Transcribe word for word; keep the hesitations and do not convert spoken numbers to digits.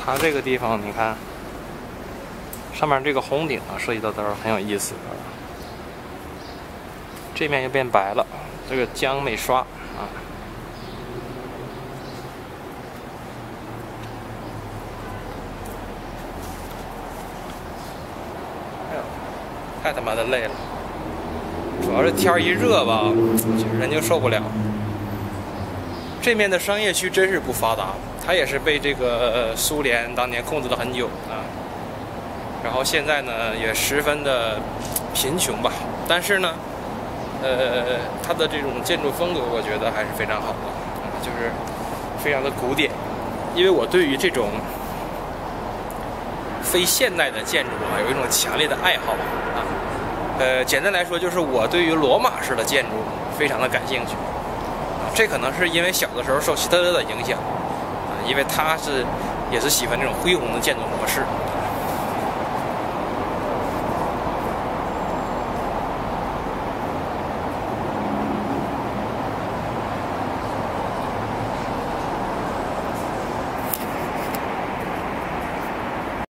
它这个地方你看，上面这个红顶啊，设计的都是很有意思的。这面又变白了，这个浆没刷啊。哎呦，太他妈的累了！主要是天儿一热吧，人就受不了。这面的商业区真是不发达。 它也是被这个苏联当年控制了很久啊，然后现在呢也十分的贫穷吧，但是呢，呃，它的这种建筑风格我觉得还是非常好的，啊，就是非常的古典，因为我对于这种非现代的建筑啊有一种强烈的爱好啊，呃，简单来说就是我对于罗马式的建筑非常的感兴趣，啊，这可能是因为小的时候受希特勒的影响。 因为他是也是喜欢这种恢宏的建筑模式，